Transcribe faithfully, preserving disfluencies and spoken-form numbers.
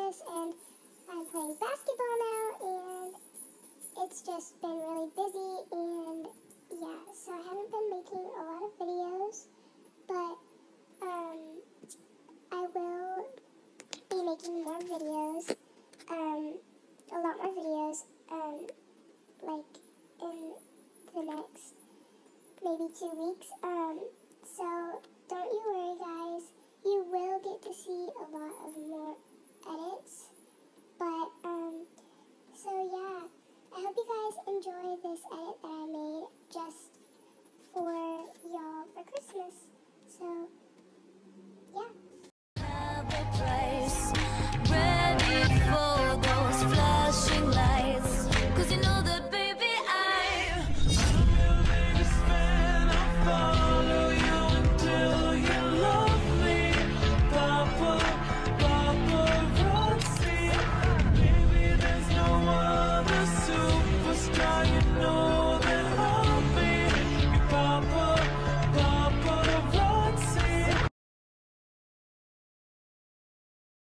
Christmas, and I'm playing basketball now, and it's just been really busy, and yeah, so I haven't been making a lot of videos, but um, I will be making more videos, um, a lot more videos, um, like in the next maybe two weeks, um, so don't you worry, guys, you will get to see a lot of more edits, but, um, so yeah, I hope you guys enjoy this edit that I made just for y'all for Christmas, so, yeah. Have a place ready for those flashing lights, 'cause you know that, baby, I I'm your biggest fan. I'll follow you until you love me. Papa, paparazzi. Baby, there's no other superstar. You know that I'll be your papa.